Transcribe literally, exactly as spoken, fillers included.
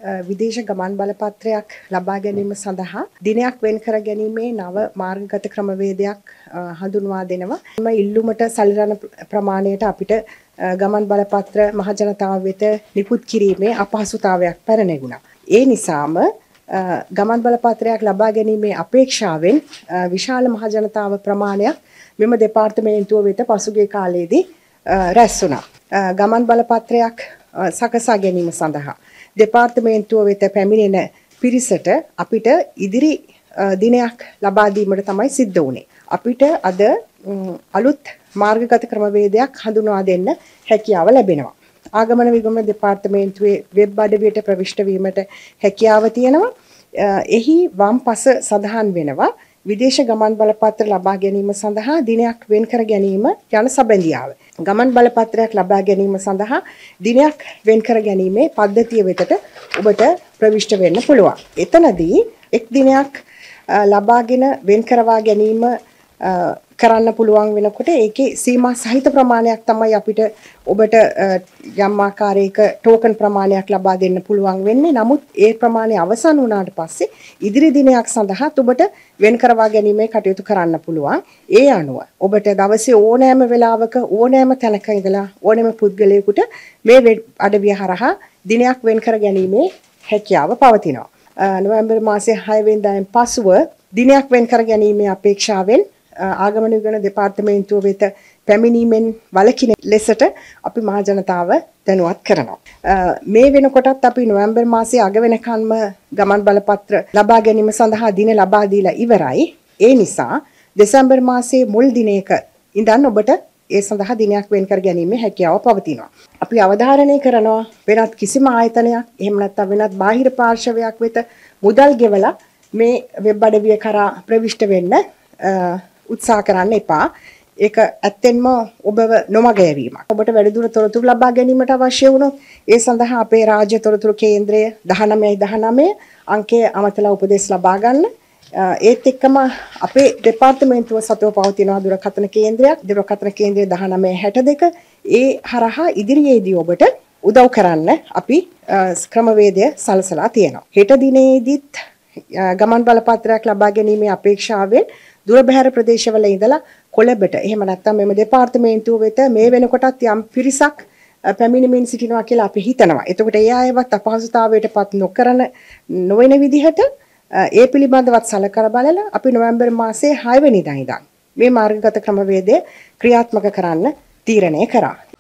විදේශ ගමන් බලපත්‍රයක් ලබා ගැනීම සඳහා දිනයක් වෙන් කර ගැනීමේ නව මාර්ගගත ක්‍රමවේදයක් හඳුන්වා දෙනවා. මේ ඉල්ලුමට සල්ලන ප්‍රමාණයට අපිට ගමන් බලපත්‍ර මහ ජනතාව වෙත නිකුත් කිරීමේ අපහසුතාවයක් පැන නැගුණා. ඒ නිසාම ගමන් බලපත්‍රයක් ලබා ගැනීමේ අපේක්ෂාවෙන් විශාල මහ ජනතාව ප්‍රමාණයක් මෙම දෙපාර්තමේන්තුව වෙත පසුගිය කාලයේදී රැස් වුණා. ගමන් බලපත්‍රයක් සකසා ගැනීම සඳහා දෙපාර්තමේන්තුව වෙත පැමිණෙන පිරිසට අපිට ඉදිරි දිනයක් ලබා දීමට තමයි සිද්ධ වුණේ. අපිට අද අලුත් මාර්ගගත ක්‍රමවේදයක් හඳුන්වා දෙන්න හැකියාව ලැබෙනවා. ආගමන විගමන දෙපාර්තමේන්තුවේ වෙබ් අඩවියට ප්‍රවිෂ්ඨ වීමට හැකියාව තියෙනවා. එහි වම් පස සඳහන් වෙනවා විදේශ ගමන් බලපත්‍ර ලබා ගැනීම සඳහා දිනයක් වෙන් කර ගැනීම යන සැබඳියාව. ගමන් බලපත්‍රයක් ලබා ගැනීම සඳහා දිනයක් වෙන් කර ගැනීමේ පද්ධතිය වෙතට ඔබට ප්‍රවිෂ්ඨ වෙන්න පුළුවන්. එතනදී එක් දිනයක් ලබාගෙන වෙන් කරවා ගැනීම කරන්න පුළුවන් වෙනකොට ඒකේ සීමා සහිත ප්‍රමාණයක් තමයි අපිට ඔබට යම් ආකාරයක ටෝකන් ප්‍රමාණයක් ලබා දෙන්න පුළුවන් වෙන්නේ. නමුත් ඒ ප්‍රමාණය අවසන් වුණාට පස්සේ ඉදිරි දිනයක් සඳහා ඔබට වෙන් කරවා ගැනීමේ කටයුතු කරන්න පුළුවන්. ඒ අනුව ඔබට දවසේ ඕනෑම වෙලාවක ඕනෑම තැනක ඉඳලා ඕනෑම පුද්ගලයෙකුට මේ අඩවිය හරහා දිනයක් වෙන් කර ගැනීමේ හැකියාව පවතිනවා. නොවැම්බර් මාසයේ හය වෙනිදාන් පසුව දිනයක් වෙන් කර ගැනීමේ අපේක්ෂාවෙන් ආගමන විගමන දෙපාර්තමේන්තුව වෙත පැමිණීමෙන් වළකින ලෙසට අපි මහ ජනතාව දැනුවත් කරනවා. මේ වෙනකොටත් අපි නොවැම්බර් මාසයේ අග වෙනකන්ම ගමන් බලපත්‍ර ලබා ගැනීම සඳහා දින ලබා දීලා ඉවරයි. ඒ නිසා දෙසැම්බර් මාසයේ මුල් දිනයක ඉඳන් ඔබට ඒ සඳහා දිනයක් වෙන් කර ගැනීමේ හැකියාව පවතිනවා. අපි අවධාරණය කරනවා වෙනත් කිසිම ආයතනයක් එහෙම නැත්නම් වෙනත් බාහිර පාර්ශවයක් වෙත මුදල් ගෙවලා මේ වෙබ් අඩවිය කරා ප්‍රවිෂ්ඨ වෙන්න උත්සාහ කරන්න එපා. ඒක ඇත්තෙන්ම ඔබව නොමග යැවීමක්. ඔබට වැඩිදුර තොරතුරු ලබා ගැනීමට අවශ්‍ය වුණොත් ඒ සඳහා අපේ රාජ්‍ය තොරතුරු කේන්ද්‍රය දහනවය දහනවය අංකයේ අමතලා උපදෙස් ලබා ගන්න. ඒත් එක්කම අපේ දෙපාර්තමේන්තුව සතුව පවතින දුරකථන කේන්ද්‍රයක් දුරකථන කේන්ද්‍රය දහනවය හැට දෙක ඒ හරහා ඉදිරියේදී ඔබට උදව් කරන්න අපි ක්‍රමවේදය සලසලා තියෙනවා. හෙට දිනේදීත් ගමන් බලපත්‍රයක් ලබා ගැනීමේ අපේක්ෂාවෙන් දුර බැහැර ප්‍රදේශවල ඉඳලා කොළඹට එහෙම නැත්නම් මෙම දෙපාර්තමේන්තුව වෙත මේ වෙනකොටත් යම් පිරිසක් පැමිණෙමින් සිටිනවා කියලා අපි හිතනවා. එතකොට ඒ අයවත් අපහසුතාවයටපත් නොකරන නොවන විදිහට ඒ පිළිබඳවත් සලකලා බලලා අපි නොවැම්බර් මාසයේ හය වෙනිදා ඉඳන් මේ මාර්ගගත ක්‍රමවේදය ක්‍රියාත්මක කරන්න තීරණය කරා.